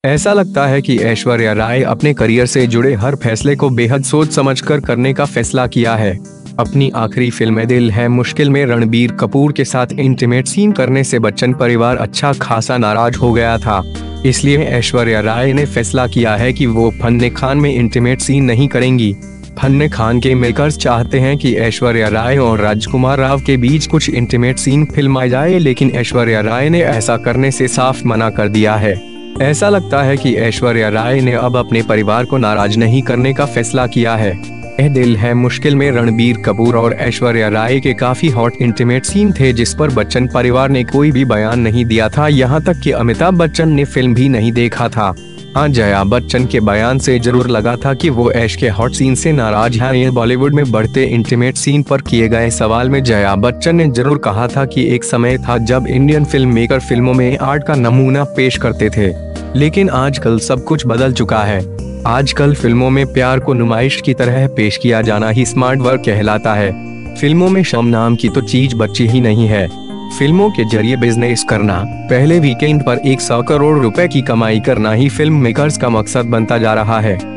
ऐसा लगता है कि ऐश्वर्या राय अपने करियर से जुड़े हर फैसले को बेहद सोच समझकर करने का फैसला किया है। अपनी आखिरी फिल्म दिल है मुश्किल में रणबीर कपूर के साथ इंटीमेट सीन करने से बच्चन परिवार अच्छा खासा नाराज हो गया था। इसलिए ऐश्वर्या राय ने फैसला किया है कि वो फन्ने खान में इंटीमेट सीन नहीं करेंगी। फन्ने खान के मेकर्स चाहते हैं कि ऐश्वर्या राय और राजकुमार राव के बीच कुछ इंटीमेट सीन फिल्माए जाए, लेकिन ऐश्वर्या राय ने ऐसा करने से साफ मना कर दिया है। ऐसा लगता है कि ऐश्वर्या राय ने अब अपने परिवार को नाराज नहीं करने का फैसला किया है। यह दिल है मुश्किल में रणबीर कपूर और ऐश्वर्या राय के काफी हॉट इंटीमेट सीन थे, जिस पर बच्चन परिवार ने कोई भी बयान नहीं दिया था। यहाँ तक कि अमिताभ बच्चन ने फिल्म भी नहीं देखा था। हाँ, जया बच्चन के बयान से जरूर लगा था कि वो ऐश के हॉट सीन से नाराज हैं। ये बॉलीवुड में बढ़ते इंटीमेट सीन पर किए गए सवाल में जया बच्चन ने जरूर कहा था कि एक समय था जब इंडियन फिल्म मेकर फिल्मों में आर्ट का नमूना पेश करते थे, लेकिन आजकल सब कुछ बदल चुका है। आजकल फिल्मों में प्यार को नुमाइश की तरह पेश किया जाना ही स्मार्ट वर्क कहलाता है। फिल्मों में शर्म नाम की तो चीज बची ही नहीं है। फिल्मों के जरिए बिजनेस करना, पहले वीकेंड पर 100 करोड़ रुपए की कमाई करना ही फिल्म मेकर्स का मकसद बनता जा रहा है।